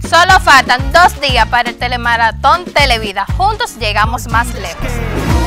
Solo faltan 2 días para el telemaratón Televida. Juntos llegamos más lejos.